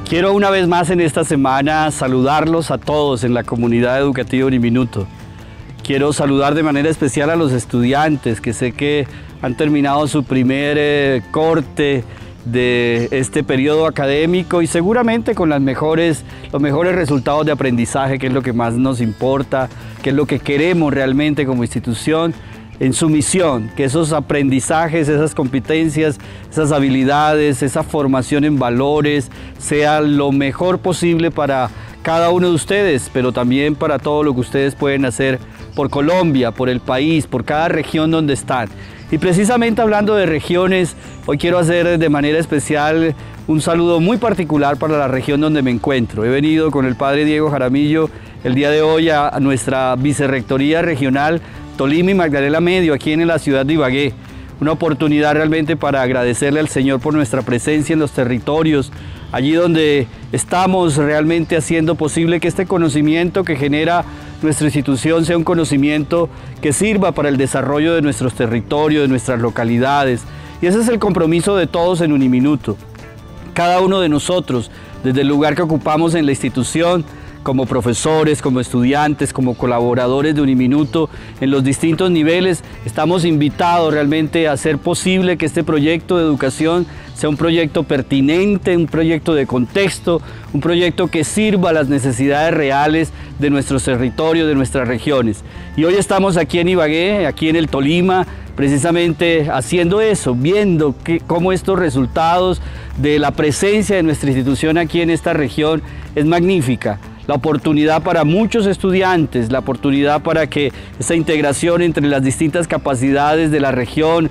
Quiero una vez más en esta semana saludarlos a todos en la comunidad educativa Uniminuto. Quiero saludar de manera especial a los estudiantes que sé que han terminado su primer corte de este periodo académico y seguramente con los mejores resultados de aprendizaje, que es lo que más nos importa, que es lo que queremos realmente como institución en su misión, que esos aprendizajes, esas competencias, esas habilidades, esa formación en valores sea lo mejor posible para cada uno de ustedes, pero también para todo lo que ustedes pueden hacer por Colombia, por el país, por cada región donde están. Y precisamente hablando de regiones, hoy quiero hacer de manera especial un saludo muy particular para la región donde me encuentro. He venido con el padre Diego Jaramillo el día de hoy a nuestra vicerrectoría regional Tolima y Magdalena Medio, aquí en la ciudad de Ibagué. Una oportunidad realmente para agradecerle al Señor por nuestra presencia en los territorios, allí donde estamos realmente haciendo posible que este conocimiento que genera nuestra institución sea un conocimiento que sirva para el desarrollo de nuestros territorios, de nuestras localidades. Y ese es el compromiso de todos en Uniminuto. Cada uno de nosotros, desde el lugar que ocupamos en la institución, como profesores, como estudiantes, como colaboradores de Uniminuto, en los distintos niveles, estamos invitados realmente a hacer posible que este proyecto de educación sea un proyecto pertinente, un proyecto de contexto, un proyecto que sirva a las necesidades reales de nuestros territorios, de nuestras regiones. Y hoy estamos aquí en Ibagué, aquí en el Tolima, precisamente haciendo eso, viendo cómo estos resultados de la presencia de nuestra institución aquí en esta región es magnífica. La oportunidad para muchos estudiantes, la oportunidad para que esa integración entre las distintas capacidades de la región,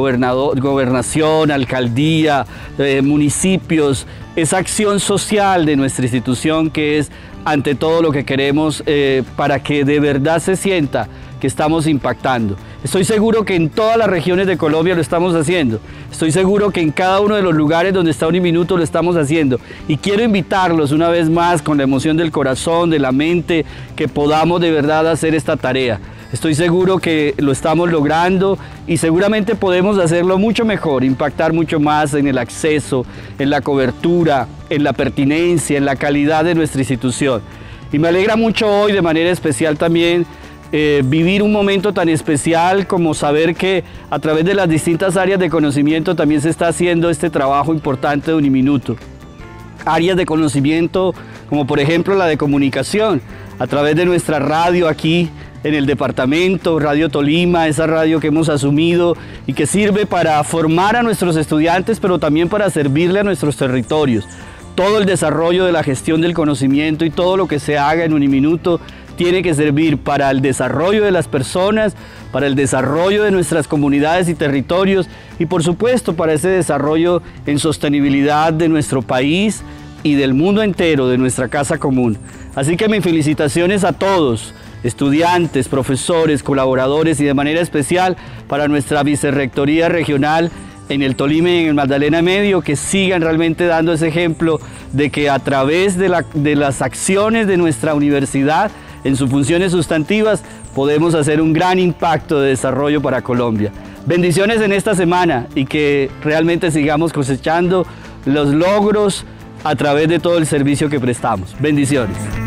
gobernación, alcaldía, municipios, esa acción social de nuestra institución que es ante todo lo que queremos para que de verdad se sienta que estamos impactando. Estoy seguro que en todas las regiones de Colombia lo estamos haciendo. Estoy seguro que en cada uno de los lugares donde está Uniminuto lo estamos haciendo. Y quiero invitarlos una vez más con la emoción del corazón, de la mente, que podamos de verdad hacer esta tarea. Estoy seguro que lo estamos logrando y seguramente podemos hacerlo mucho mejor, impactar mucho más en el acceso, en la cobertura, en la pertinencia, en la calidad de nuestra institución. Y me alegra mucho hoy de manera especial también vivir un momento tan especial como saber que a través de las distintas áreas de conocimiento también se está haciendo este trabajo importante de Uniminuto. Áreas de conocimiento como por ejemplo la de comunicación, a través de nuestra radio aquí en el departamento, Radio Tolima, esa radio que hemos asumido y que sirve para formar a nuestros estudiantes, pero también para servirle a nuestros territorios. Todo el desarrollo de la gestión del conocimiento y todo lo que se haga en Uniminuto tiene que servir para el desarrollo de las personas, para el desarrollo de nuestras comunidades y territorios y por supuesto para ese desarrollo en sostenibilidad de nuestro país y del mundo entero, de nuestra casa común. Así que mis felicitaciones a todos, estudiantes, profesores, colaboradores y de manera especial para nuestra vicerrectoría regional en el Tolima y en el Magdalena Medio, que sigan realmente dando ese ejemplo de que a través de las acciones de nuestra universidad, en sus funciones sustantivas, podemos hacer un gran impacto de desarrollo para Colombia. Bendiciones en esta semana y que realmente sigamos cosechando los logros a través de todo el servicio que prestamos. Bendiciones.